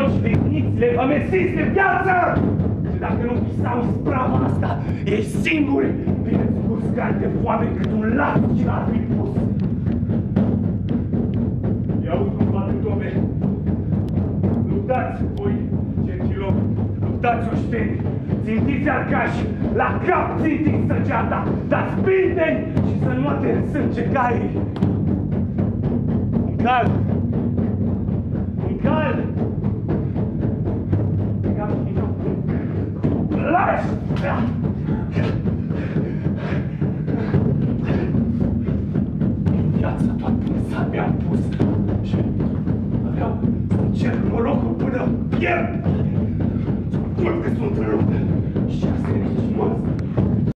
Săracoși, vecniți, le amesiți de viață! Și dacă nu visau isprava asta, ei singuri vine scurți de foame cât un lac ce l-ar fi pus. Iau cum bate tome. Luptați voi, gentilori, luptați oșteni, țintiți arcași, la cap țintiți săgeata, dați bindeni și să nuate în sânge caii. Un cal! Un cal! Lași! Viața toată în sabia am pus și vreau să-mi cer norocul până pierd!